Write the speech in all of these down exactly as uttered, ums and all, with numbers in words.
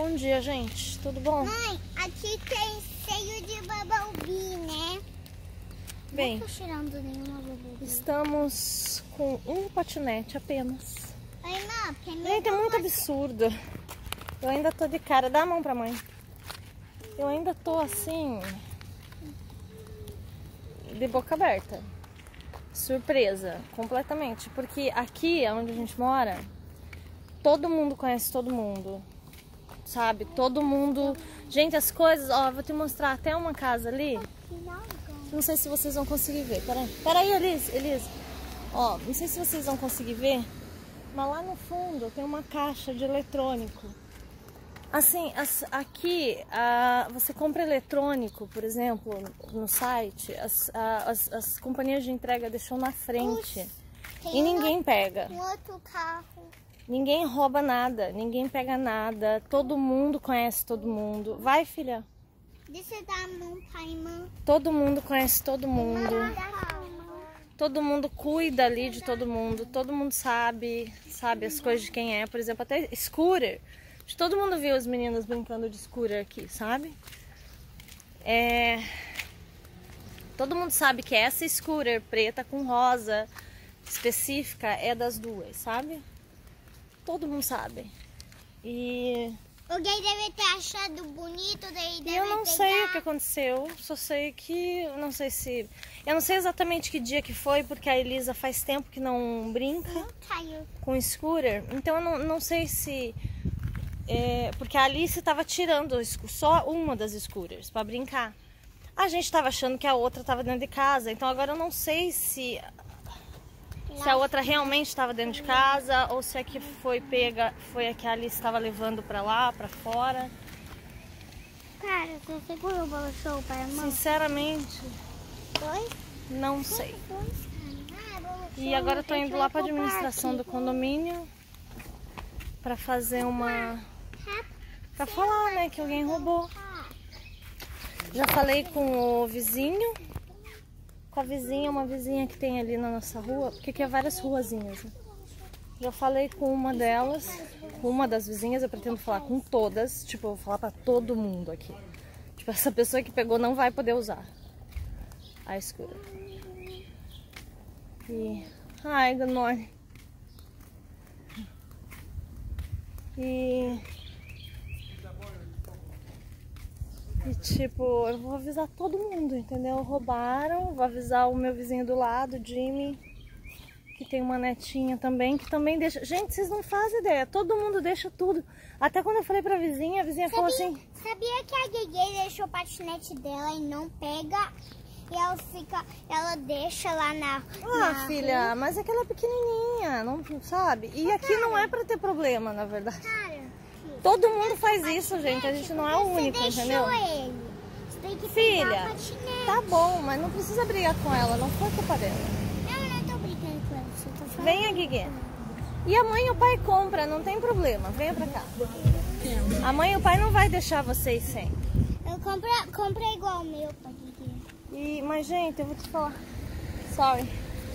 Bom dia, gente. Tudo bom? Mãe, aqui tem cheio de bumblebee, né? Bem, não tô cheirando nenhuma bumblebee. Estamos com um patinete apenas. Oi, não, primeiro Gente, é muito absurdo. Eu ainda tô de cara. Dá a mão pra mãe. Eu ainda tô assim, de boca aberta. Surpresa, completamente. Porque aqui, onde a gente mora, todo mundo conhece todo mundo. Sabe? Todo mundo... Gente, as coisas... Ó, vou te mostrar até uma casa ali. Não sei se vocês vão conseguir ver. Peraí, peraí, Elise, Elise. Ó, não sei se vocês vão conseguir ver, mas lá no fundo tem uma caixa de eletrônico. Assim, as, aqui, a, você compra eletrônico, por exemplo, no site, as, a, as, as companhias de entrega deixam na frente. Tem E ninguém pega. Um outro carro. Ninguém rouba nada, ninguém pega nada. Todo mundo conhece todo mundo. Vai, filha. Deixa eu dar a mão pra irmã. Todo mundo conhece todo mundo. Dá a mão. Todo mundo cuida ali de todo mundo. Todo mundo sabe, sabe as coisas de quem é. Por exemplo, até scooter. Todo mundo viu as meninas brincando de scooter aqui, sabe? É... Todo mundo sabe que essa scooter preta com rosa específica é das duas, sabe? Todo mundo sabe. E... Alguém deve ter achado bonito, daí deve eu não pegar. sei o que aconteceu, só sei que, eu não sei se, eu não sei exatamente que dia que foi, porque a Elisa faz tempo que não brinca Não caiu. com scooter, então eu não, não sei se, é, porque a Alice estava tirando só uma das scooters para brincar. A gente estava achando que a outra estava dentro de casa, então agora eu não sei se... Se a outra realmente estava dentro de casa ou se a que foi pega foi a que a Alice estava levando para lá, para fora. Cara, você segurou o balançou para a mão? Sinceramente, Dois? não sei. Dois, cara. Ah, balançou. E agora eu tô indo lá para a Deixa eu administração do comprar condomínio para fazer uma... aqui. para falar, né, que alguém roubou. Já falei com o vizinho. Com a vizinha, uma vizinha que tem ali na nossa rua, porque aqui é várias ruazinhas, né? Já falei com uma delas, com uma das vizinhas, eu pretendo falar com todas, tipo, eu vou falar pra todo mundo aqui. Tipo, essa pessoa que pegou não vai poder usar a escura. E... ai, good morning. E... E tipo, eu vou avisar todo mundo, entendeu? Roubaram, vou avisar o meu vizinho do lado, Jimmy, que tem uma netinha também, que também deixa... Gente, vocês não fazem ideia, todo mundo deixa tudo. Até quando eu falei pra vizinha, a vizinha Sabia, falou assim... Sabia que a Guiguei deixou o patinete dela e não pega? E ela fica, ela deixa lá na... Ah, na filha, rua. mas é que ela é pequenininha, não sabe? E aqui não é pra ter problema, na verdade. Cara, Todo mundo faz isso, gente, a gente não é o único, você entendeu? deixou ele. Você tem que pegar Filha, o patinete. tá bom, mas não precisa brigar com ela, não foi culpa dela. Não, eu não tô brincando com ela, só tô falando. Venha, Guigui. E a mãe e o pai compra, não tem problema. Venha pra cá. A mãe e o pai não vai deixar vocês sem. Eu compro, compro igual o meu pra Guiguei. E, mas, gente, eu vou te falar. Sorry.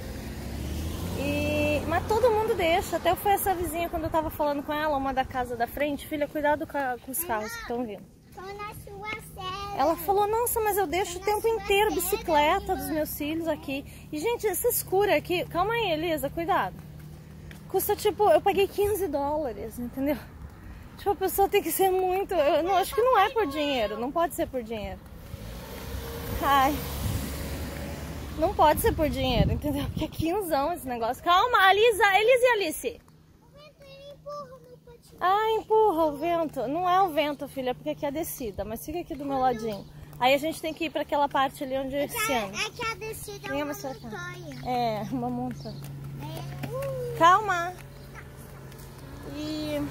E, mas todo mundo deixa. Até foi essa vizinha quando eu tava falando com ela, uma da casa da frente. Filha, cuidado com, a, com os carros que estão vindo. Tô na sua série. Ela falou, nossa, mas eu deixo o tempo inteiro bicicleta dos meus filhos aqui. E, gente, essa escura aqui... Calma aí, Elisa, cuidado. Custa, tipo, eu paguei quinze dólares, entendeu? Tipo, a pessoa tem que ser muito... Eu não, acho que não é por dinheiro, não pode ser por dinheiro. Ai... Não pode ser por dinheiro, entendeu? Porque é quinzão esse negócio. Calma, Elisa, Elisa e Alice. O vento, ele empurra o meu patinete. Ah, empurra o vento. Não é o vento, filha, porque aqui é a descida. Mas fica aqui do meu ladinho. Aí a gente tem que ir para aquela parte ali onde é esse ano. É que a descida é Venha, uma você vai cá. montanha. É, uma montanha. É, uh, Calma. E...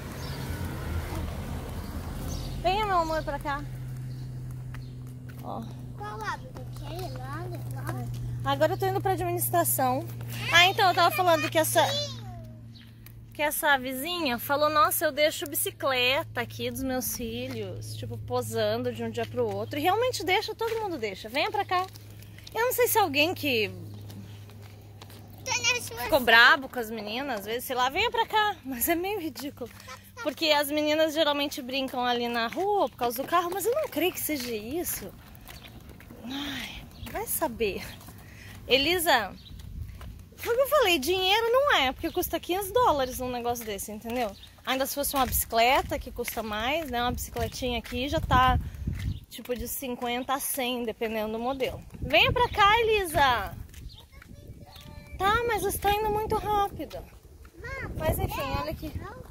Venha, meu amor, pra cá. Ó. qual lado? Daquele lado? Lado? Agora eu tô indo pra administração. Ah, então eu tava falando que essa... Que essa vizinha falou, nossa, eu deixo bicicleta aqui dos meus filhos, tipo, posando de um dia pro outro. E realmente deixa, todo mundo deixa. Venha pra cá. Eu não sei se alguém que Tô na sua ficou brabo com as meninas, às vezes, sei lá, venha pra cá. Mas é meio ridículo. Porque as meninas geralmente brincam ali na rua por causa do carro, mas eu não creio que seja isso. Ai, vai saber. Elisa, foi o que eu falei, dinheiro não é, porque custa quinhentos dólares um negócio desse, entendeu? Ainda se fosse uma bicicleta, que custa mais, né? Uma bicicletinha aqui já tá tipo de cinquenta a cem, dependendo do modelo. Venha pra cá, Elisa! Tá, mas você tá indo muito rápido. Mas enfim, olha aqui.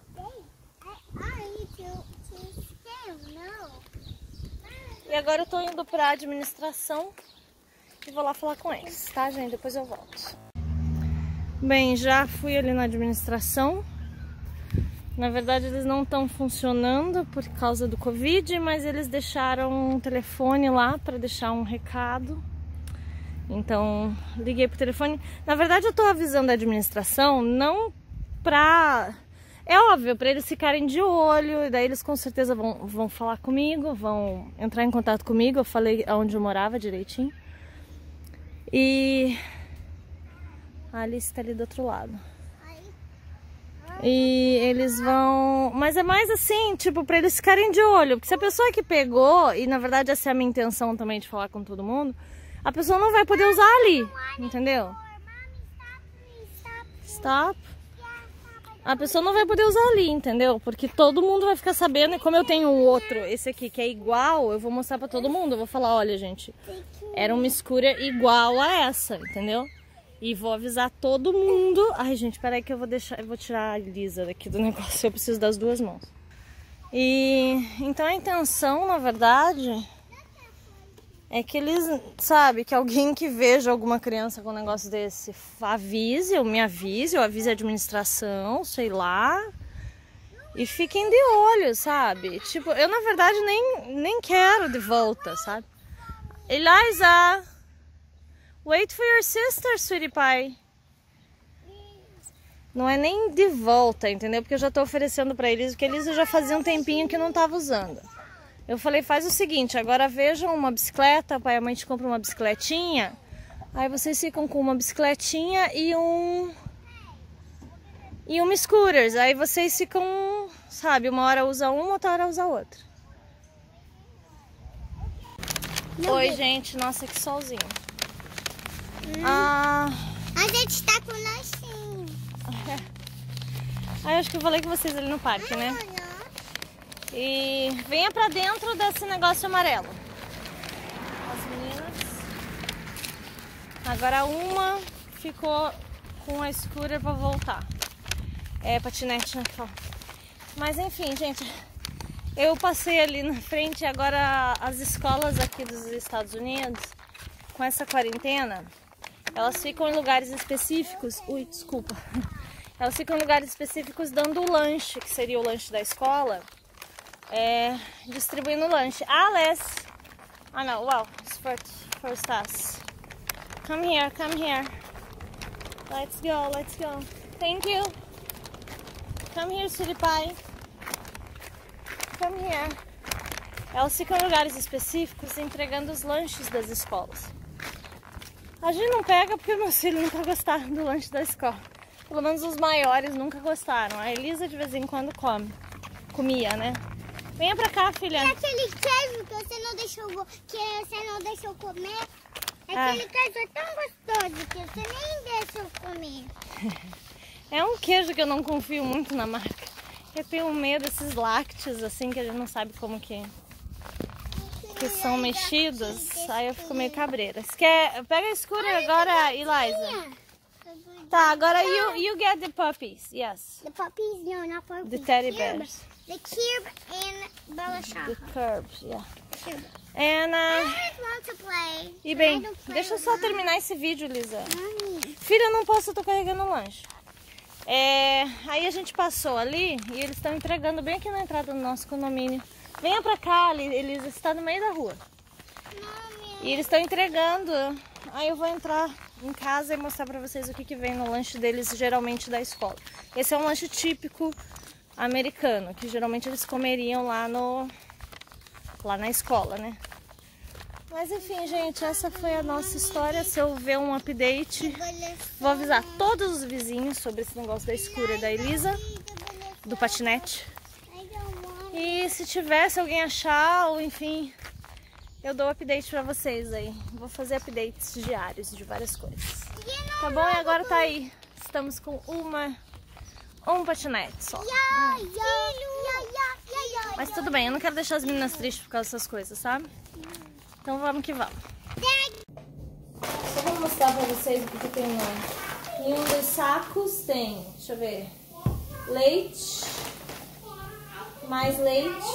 E agora eu tô indo pra administração e vou lá falar com eles, tá, gente? Depois eu volto. Bem, já fui ali na administração. Na verdade, eles não estão funcionando por causa do Covid, mas eles deixaram um telefone lá para deixar um recado. Então, liguei pro telefone. Na verdade, eu tô avisando a administração, não pra... É óbvio, para eles ficarem de olho, e daí eles com certeza vão, vão falar comigo, vão entrar em contato comigo. Eu falei onde eu morava direitinho. E a Alice tá ali do outro lado. E eles vão... Mas é mais assim, tipo, pra eles ficarem de olho. Porque se a pessoa que pegou, e na verdade essa é a minha intenção também de falar com todo mundo, a pessoa não vai poder usar ali, entendeu? Stop. A pessoa não vai poder usar ali, entendeu? Porque todo mundo vai ficar sabendo. E como eu tenho o outro, esse aqui, que é igual, eu vou mostrar pra todo mundo. Eu vou falar, olha, gente, era uma scooter igual a essa, entendeu? E vou avisar todo mundo. Ai, gente, peraí que eu vou deixar, eu vou tirar a Lisa daqui do negócio. Eu preciso das duas mãos. E então a intenção, na verdade, é que eles, sabe, que alguém que veja alguma criança com um negócio desse avise, ou me avise, ou avise a administração, sei lá. E fiquem de olho, sabe? Tipo, eu na verdade nem, nem quero de volta, sabe? Eliza! Wait for your sister, sweetie pie. Não é nem de volta, entendeu? Porque eu já tô oferecendo pra eles, porque eles já faziam um tempinho que não tava usando. Eu falei, faz o seguinte, agora vejam uma bicicleta, pai, a mãe te compra uma bicicletinha. Aí vocês ficam com uma bicicletinha e um... E uma scooters. Aí vocês ficam, sabe, uma hora usa uma, outra hora usa outra. Não Oi, vi. gente, nossa, que solzinho. Hum. Ah... A gente tá com lanchinho. Aí acho que eu falei com vocês ali no parque, né? E venha pra dentro desse negócio amarelo. As meninas. Agora uma ficou com a scooter pra voltar. É patinete, né? Mas enfim, gente. Eu passei ali na frente e agora as escolas aqui dos Estados Unidos, com essa quarentena, elas ficam em lugares específicos. Ui, desculpa. Elas ficam em lugares específicos dando o lanche, que seria o lanche da escola, é, distribuindo o lanche. Alice! Ah, não, wow, it's for, for Stas. Come here, come here. Let's go, let's go. Thank you. Come here, sweetie pie. Come here. Elas ficam em lugares específicos entregando os lanches das escolas. A gente não pega porque meus filhos nunca gostaram do lanche da escola. Pelo menos os maiores nunca gostaram. A Elisa de vez em quando come. Comia, né? Venha pra cá, filha. E aquele queijo que você não deixou, que você não deixou comer. Aquele ah. queijo é tão gostoso que você nem deixou comer. É um queijo que eu não confio muito na marca. Eu tenho medo desses lácteos, assim, que a gente não sabe como que, que são mexidos. Aí eu fico meio cabreira. Você quer... Pega a scooter agora, Eliza. Tá, agora you, you get the puppies, yes. The puppies, no, not puppies. The teddy bears. The cube and Bella Shaka. The curbs, yeah. Cube. And, uh, I want to play. E bem, deixa eu só terminar esse vídeo, Lisa. Mommy. Filha, eu não posso, eu tô carregando o lanche. É, aí a gente passou ali e eles estão entregando bem aqui na entrada do nosso condomínio. Venha pra cá, Elisa, está no meio da rua. Mommy. E eles estão entregando. Aí eu vou entrar em casa e mostrar pra vocês o que, que vem no lanche deles, geralmente da escola. Esse é um lanche típico americano, que geralmente eles comeriam lá no lá na escola, né? Mas enfim, gente, essa foi a nossa história. Se eu ver um update, vou avisar todos os vizinhos sobre esse negócio da scooter da Elisa, do patinete. E se tivesse alguém achar, ou enfim, eu dou update pra vocês aí. Vou fazer updates diários de várias coisas. Tá bom? E agora tá aí. Estamos com uma... um patinete só. Hum. Mas tudo bem, eu não quero deixar as meninas tristes por causa dessas coisas, sabe? Então vamos que vamos. Só vou mostrar pra vocês o que tem lá. Em um dos sacos tem, deixa eu ver, leite, mais leite,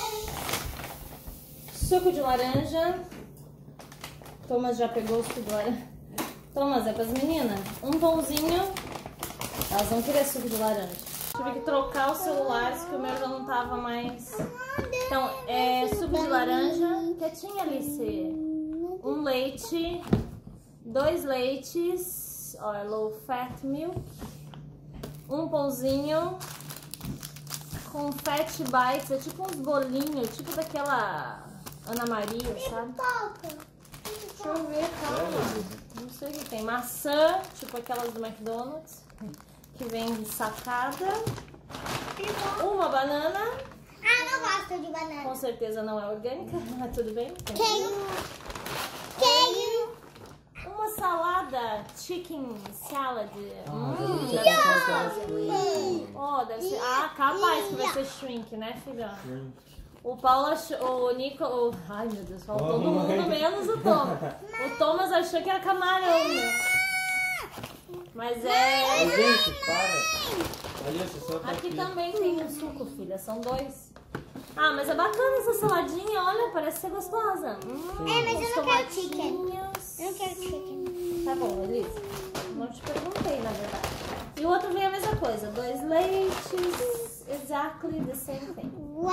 suco de laranja. Thomas já pegou o suco de laranja. Thomas, é pras meninas. Um pãozinho. Elas vão querer suco de laranja. Tive que trocar os celulares, que o meu já não tava mais. Então, é suco de laranja. Quietinha, Alice. Um leite. Dois leites. Ó, low fat milk. Um pãozinho. Com fat bites. É tipo uns bolinhos. Tipo daquela Ana Maria, sabe? Deixa eu ver, calma. Não sei o que tem. Maçã. Tipo aquelas do McDonald's. Que vem sacada. Uma banana. Ah, não gosto de banana. Com certeza não é orgânica, mas tudo bem. Queijo. Queijo. Uma salada, chicken salad. Ah, Hum, deve deve ser ser gostosa. Oh, deve ser. Ah, capaz que vai ser shrink, né, filha? O Paulo achou, o Nico, o... ai meu Deus, falou todo mundo menos o Thomas. O Thomas achou que era camarão, né? Mas é... Gente, para. Alice, só tá Aqui aqui. também tem um suco, filha, são dois. Ah, mas é bacana essa saladinha, olha, parece ser gostosa. Hum, É, mas eu não quero os chicken. tomatinhos. Eu não quero chicken. Tá bom, Elisa. Não te perguntei, na verdade. E o outro vem a mesma coisa, dois leites, exactly the same thing. Uau!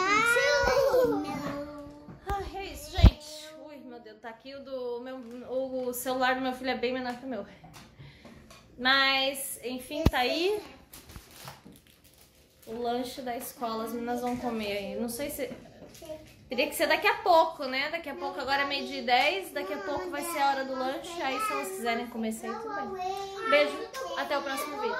Ah, é isso, gente. Ui, meu Deus, tá aqui o do meu, o celular do meu filho é bem menor que o meu. Mas, enfim, tá aí o lanche da escola, as meninas vão comer aí. Não sei se... teria que ser daqui a pouco, né? Daqui a pouco, agora é meio dia e dez, daqui a pouco vai ser a hora do lanche. Aí se elas quiserem comer isso aí, tudo bem. Beijo, até o próximo vídeo.